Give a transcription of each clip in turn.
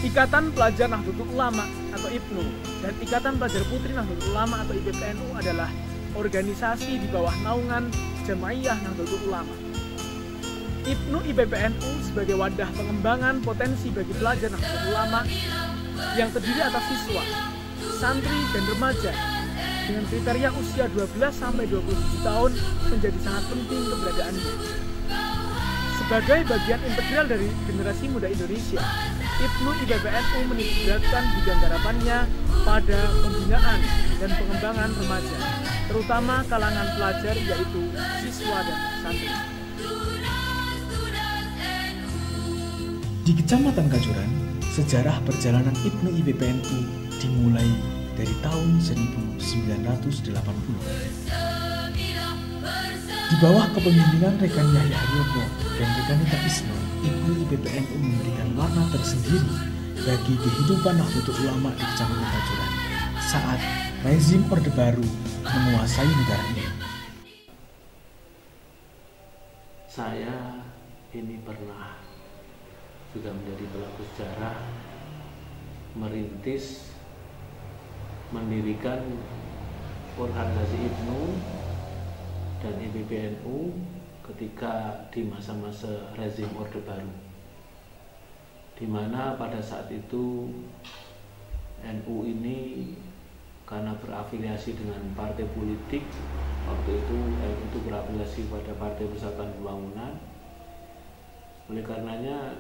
Ikatan Pelajar Nahdlatul Ulama atau IPNU dan Ikatan Pelajar Putri Nahdlatul Ulama atau IPPNU adalah organisasi di bawah naungan Jamaiyah Nahdlatul Ulama. IPNU IPPNU sebagai wadah pengembangan potensi bagi pelajar Nahdlatul Ulama yang terdiri atas siswa, santri, dan remaja dengan kriteria usia 12-27 tahun menjadi sangat penting keberadaannya. Sebagai bagian integral dari generasi muda Indonesia, IPNU IPPNU menitikberatkan bidang garapannya pada pembinaan dan pengembangan remaja, terutama kalangan pelajar yaitu siswa dan santri. Di Kecamatan Kajuran, sejarah perjalanan IPNU IPPNU dimulai dari tahun 1980. Di bawah kepemimpinan Rekan Yahya Haryono dan Rekanita Isno, IPNU IPPNU memberikan warna tersendiri bagi kehidupan Nahdlatul Ulama di Kecamatan Kajuran saat rezim Orde Baru menguasai negara ini. Saya ini pernah juga menjadi pelaku sejarah mendirikan organisasi IPNU dan IPPNU ketika di masa-masa rezim Orde Baru, di mana pada saat itu NU ini karena berafiliasi dengan partai politik, waktu itu NU itu berafiliasi pada Partai Persatuan Pembangunan. Oleh karenanya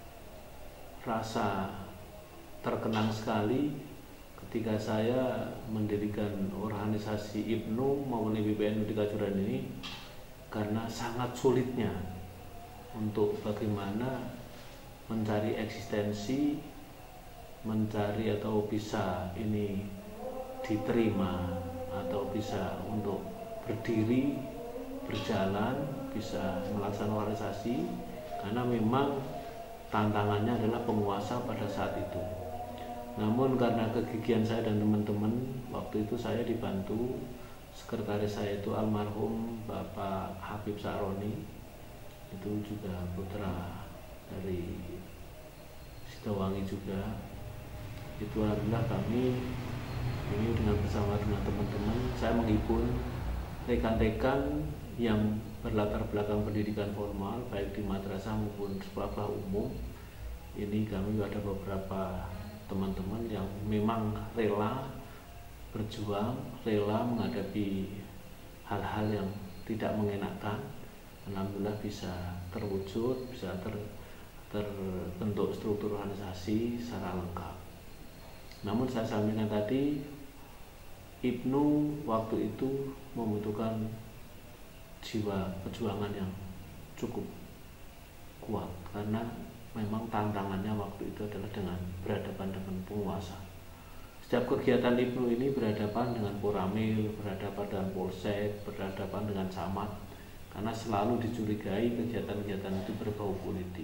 rasa terkenang sekali ketika saya mendirikan organisasi IPNU maupun IPPNU di Kajuran ini, karena sangat sulitnya untuk bagaimana mencari eksistensi, mencari atau bisa ini diterima atau bisa untuk berdiri, berjalan, bisa melaksanakan organisasi, karena memang tantangannya adalah penguasa pada saat itu. Namun karena kegigihan saya dan teman-teman, waktu itu saya dibantu sekretaris saya itu almarhum Bapak Habib Sahroni, itu juga putra dari Sidowangi juga. Itu alhamdulillah kami ini bersama dengan teman-teman, saya menghibur rekan-rekan yang berlatar belakang pendidikan formal baik di madrasah maupun sekolah umum. Ini kami ada beberapa teman-teman yang memang rela berjuang, rela menghadapi hal-hal yang tidak mengenakan. Alhamdulillah bisa terwujud, bisa terbentuk struktur organisasi secara lengkap. Namun saya sampaikan tadi, IPNU waktu itu membutuhkan jiwa perjuangan yang cukup kuat, karena memang tantangannya waktu itu adalah dengan berhadapan dengan penguasa. Setiap kegiatan IPNU ini berhadapan dengan Koramil, berhadapan dengan Polsek, berhadapan dengan Camat, karena selalu dicurigai kegiatan-kegiatan itu berbau politik.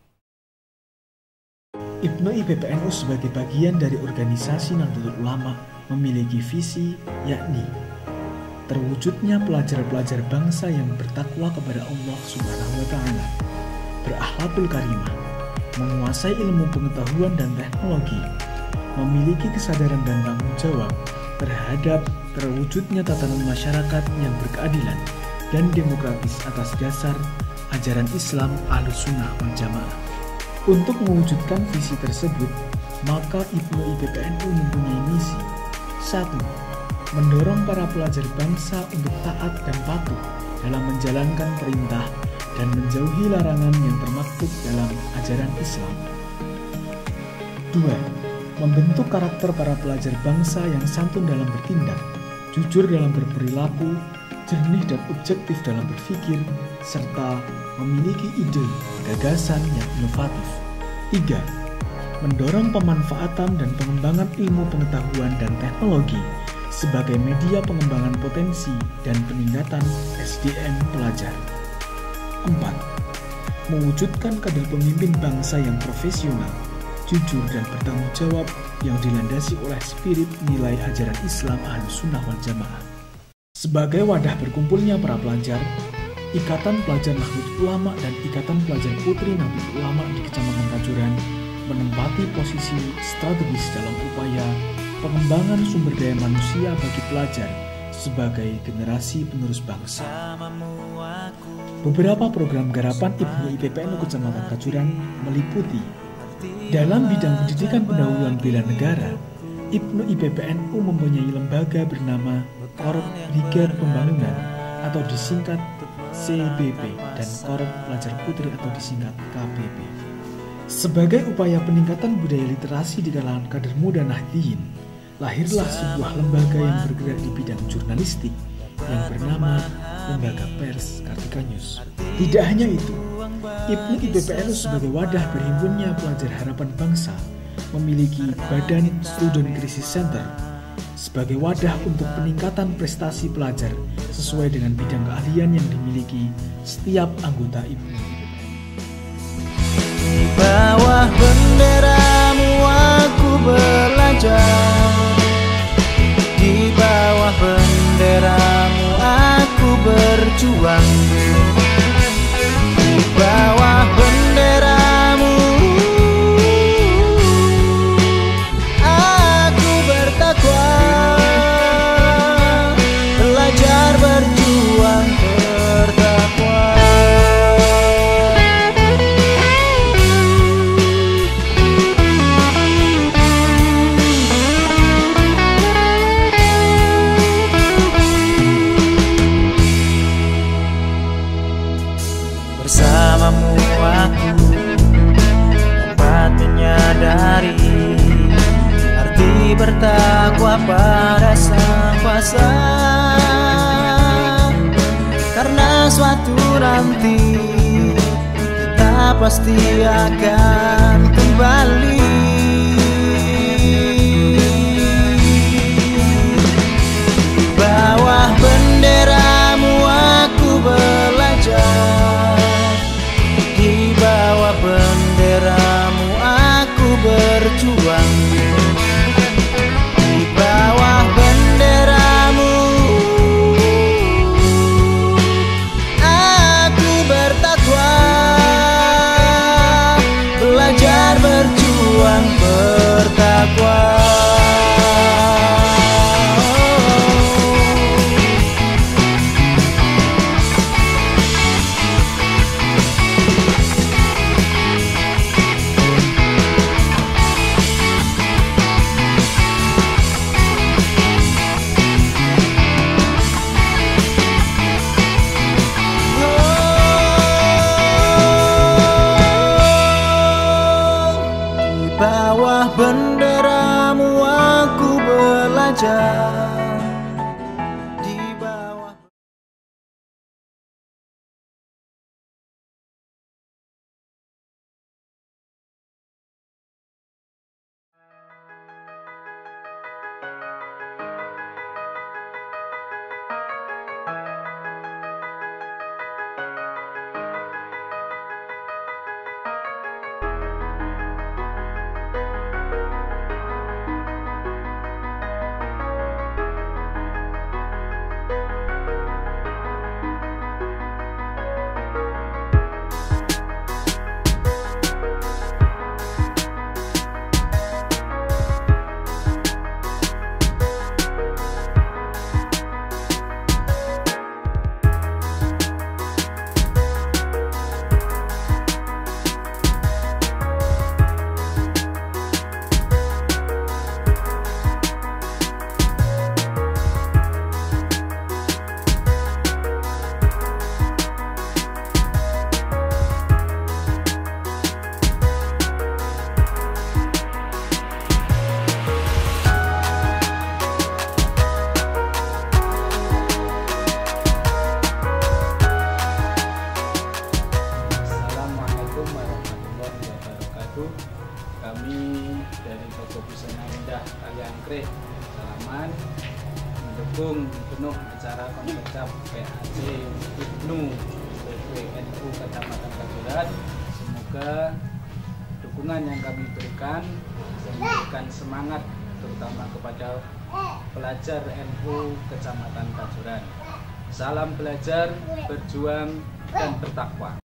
IPNU IPPNU sebagai bagian dari organisasi Nahdlatul Ulama memiliki visi, yakni terwujudnya pelajar-pelajar bangsa yang bertakwa kepada Allah Subhanahu wa Ta'ala, berakhlakul karimah, menguasai ilmu pengetahuan dan teknologi, memiliki kesadaran dan tanggung jawab terhadap terwujudnya tatanan masyarakat yang berkeadilan dan demokratis atas dasar ajaran Islam Ahlussunnah wal Jamaah. Untuk mewujudkan visi tersebut, maka IPNU IPPNU mempunyai misi. 1. Mendorong para pelajar bangsa untuk taat dan patuh dalam menjalankan perintah dan menjauhi larangan yang termaktub dalam ajaran Islam. 2. Membentuk karakter para pelajar bangsa yang santun dalam bertindak, jujur dalam berperilaku, jernih dan objektif dalam berpikir, serta memiliki ide, gagasan yang inovatif. 3. Mendorong pemanfaatan dan pengembangan ilmu pengetahuan dan teknologi sebagai media pengembangan potensi dan peningkatan SDM pelajar. 4. Mewujudkan kader pemimpin bangsa yang profesional, jujur dan bertanggung jawab yang dilandasi oleh spirit nilai ajaran Islam Ahlussunnah wal Jamaah. Sebagai wadah berkumpulnya para pelajar, Ikatan Pelajar Nahdlatul Ulama dan Ikatan Pelajar Putri Nahdlatul Ulama di Kecamatan Kajuran menempati posisi strategis dalam upaya pengembangan sumber daya manusia bagi pelajar sebagai generasi penerus bangsa. Beberapa program garapan Ibnu IPPNU Kecamatan Kajuran meliputi dalam bidang pendidikan pendahuluan bela negara. Ibnu IPPNU mempunyai lembaga bernama Korp Brigade Pembangunan atau disingkat CBP dan Korp Pelajar Putri atau disingkat KPP. Sebagai upaya peningkatan budaya literasi di kalangan kader muda Nahdliyin, lahirlah sebuah lembaga yang bergerak di bidang jurnalistik yang bernama Lembaga Pers Kartika News. Tidak hanya itu, Ibnu IPPNU sebagai wadah berhimpunnya pelajar harapan bangsa memiliki Badan Student Crisis Center sebagai wadah untuk peningkatan prestasi pelajar sesuai dengan bidang keahlian yang dimiliki setiap anggota Ibnu. Di bawah benderamu aku belajar, di bawah benderamu aku berjuang, di bawah benderamu aku bertakwa, belajar berjuang bertakwa. Bersamamu aku dapat menyadari arti bertakwa pada Sang Kuasa, karena suatu nanti kita pasti akan kembali. Di bawah benderamu aku belajar, di bawah benderamu aku berjuang, di bawah benderamu aku bertakwa, belajar berjuang bertakwa. Di bawah benderamu aku belajar, di bawah. Kami dari Toko Busana Indah Kaliangkring Salaman mendukung penuh acara konsercap PAC Ibnu IPPNU Kecamatan Kajuran. Semoga dukungan yang kami berikan bisa memberikan semangat terutama kepada pelajar NU Kecamatan Kajuran. Salam belajar, berjuang, dan bertakwa.